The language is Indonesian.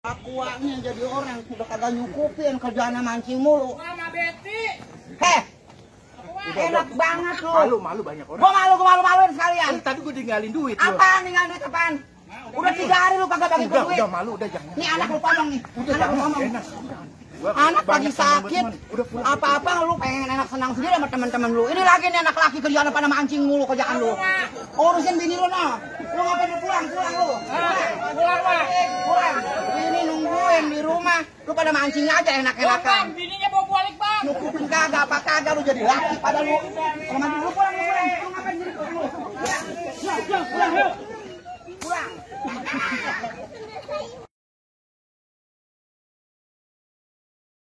Akuannya jadi orang sudah kagak nyukupin kerjaan mancing mulu. Mama Betty. Heh. Enak banget lu. Malu banyak orang. Gua maluin sekalian. Tadi gua tinggalin duit. Apaan ninggalin duit apaan? Udah 3 hari lu kagak bagi duit. Udah malu, udah jangan. Nih anak lu ngomong nih. Anak lu ngomong. Enak. Anak lagi sakit. Apa-apa lu pengen enak senang sendiri sama teman-teman lu. Ini lagi nih anak laki kerjaan pada mancing mulu kerjaan lu. Urusin bini lu nah. Lu ngapain lu pulang lu? Pulang, Pak. Pulang. Ini nungguin di rumah. Lu pada mancing aja enak-enakan. Bang, bininya bawa balik, Bang. Nukupin kagak apa kagak lu jadi laki pada lu. Kalau mandi dulu pulang.